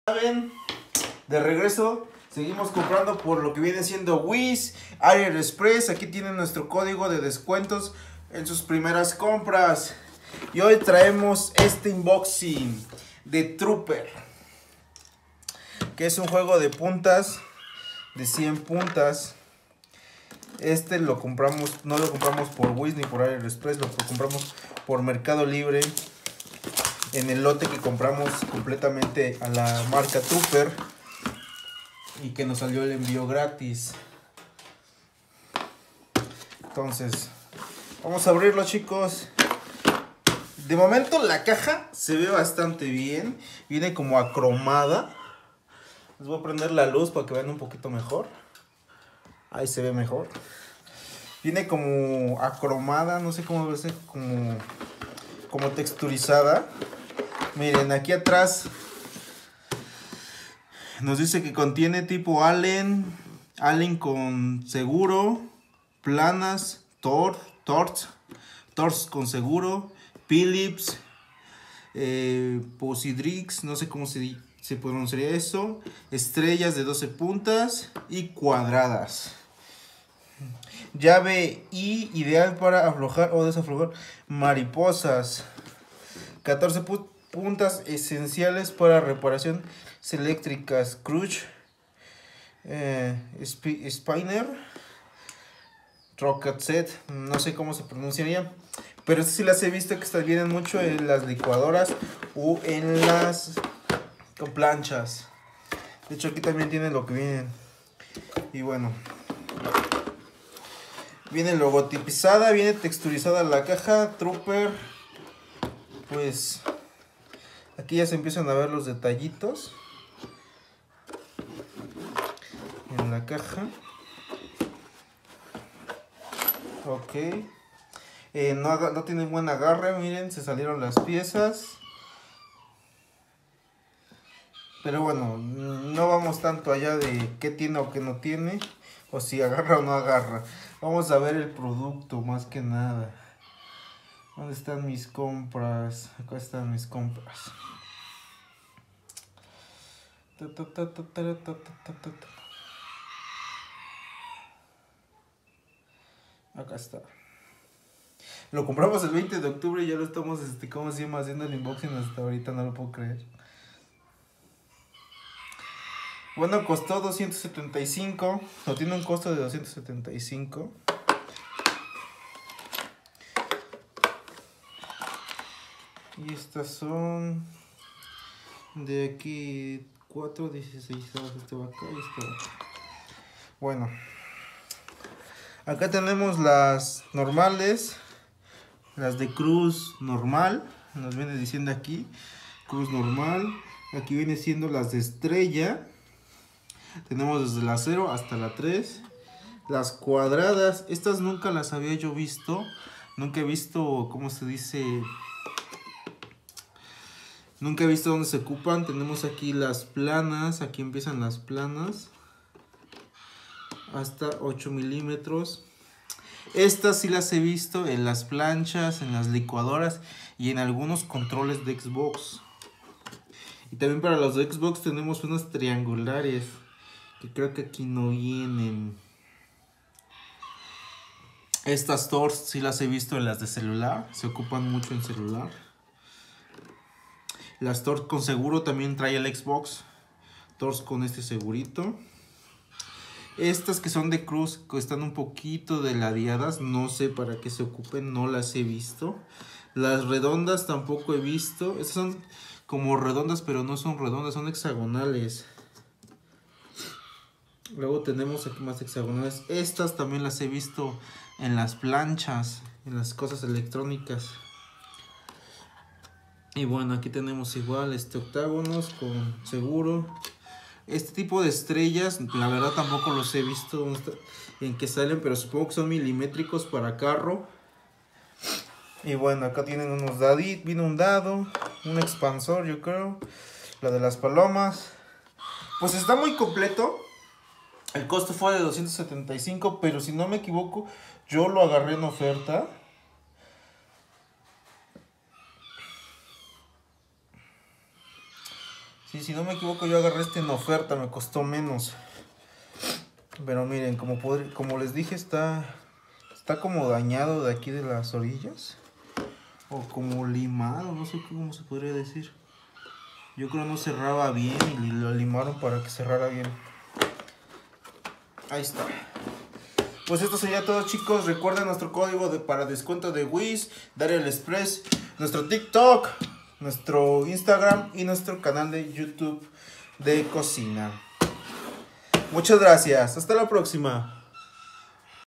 Saben, de regreso, seguimos comprando por lo que viene siendo Wish, AliExpress. Aquí tienen nuestro código de descuentos en sus primeras compras. Y hoy traemos este unboxing de Trooper, que es un juego de puntas, de 100 puntas. Este lo compramos, no lo compramos por Wish ni por AliExpress, lo compramos por Mercado Libre. En el lote que compramos completamente a la marca Trooper y que nos salió el envío gratis. Entonces, vamos a abrirlo, chicos. De momento la caja se ve bastante bien. Viene como acromada. Les voy a prender la luz para que vean un poquito mejor. Ahí se ve mejor. Viene como acromada, no sé cómo verse, como texturizada. Miren, aquí atrás nos dice que contiene tipo Allen con seguro, planas, Torx con seguro, Philips, Posidrix, no sé cómo se pronunciaría eso, estrellas de 12 puntas y cuadradas. Llave I, ideal para aflojar o desaflojar mariposas. 14 puntas esenciales para reparaciones eléctricas. Crutch, Spinner, Rocket Set, no sé cómo se pronunciaría, pero sí las he visto que vienen mucho en las licuadoras o en las planchas. De hecho, aquí también tienen lo que vienen. Y bueno, viene logotipizada, viene texturizada la caja Trooper. Pues aquí ya se empiezan a ver los detallitos en la caja. Ok. No tiene buen agarre, miren, se salieron las piezas. Pero bueno, no vamos tanto allá de qué tiene o qué no tiene, o si agarra o no agarra. Vamos a ver el producto más que nada. ¿Dónde están mis compras? Acá están mis compras. Acá está. Lo compramos el 20 de octubre y ya lo estamos, ¿cómo se llama? Haciendo el unboxing hasta ahorita, no lo puedo creer. Bueno, costó 275, o tiene un costo de 275. Y estas son de aquí 4.16. Este va acá y este va acá. Bueno, acá tenemos las normales, las de cruz normal, nos viene diciendo aquí, cruz normal. Aquí viene siendo las de estrella. Tenemos desde la 0 hasta la 3. Las cuadradas, estas nunca las había yo visto. Nunca he visto, ¿cómo se dice? Nunca he visto dónde se ocupan. Tenemos aquí las planas. Aquí empiezan las planas. Hasta 8 milímetros. Estas sí las he visto en las planchas, en las licuadoras y en algunos controles de Xbox. Y también para los de Xbox tenemos unas triangulares, que creo que aquí no vienen. Estas Torx sí las he visto en las de celular. Se ocupan mucho en celular. Las Torx con seguro también trae el Xbox. Torx con este segurito. Estas que son de cruz, que están un poquito deladeadas, no sé para qué se ocupen, no las he visto. Las redondas tampoco he visto. Estas son como redondas, pero no son redondas, son hexagonales. Luego tenemos aquí más hexagonales. Estas también las he visto en las planchas, en las cosas electrónicas. Y bueno, aquí tenemos igual octágonos con seguro. Este tipo de estrellas, la verdad tampoco los he visto en que salen, pero supongo que son milimétricos para carro. Y bueno, acá tienen unos daditos, viene un dado, un expansor, yo creo, la de las palomas. Pues está muy completo. El costo fue de 275, pero si no me equivoco, yo lo agarré en oferta. Sí, si no me equivoco, yo agarré este en oferta, me costó menos. Pero miren, como les dije, está como dañado de aquí de las orillas. O como limado, no sé cómo se podría decir. Yo creo no cerraba bien y lo limaron para que cerrara bien. Ahí está. Pues esto sería todo, chicos. Recuerden nuestro código para descuento de Wish, Darel Express, nuestro TikTok, nuestro Instagram y nuestro canal de YouTube de cocina. Muchas gracias. Hasta la próxima.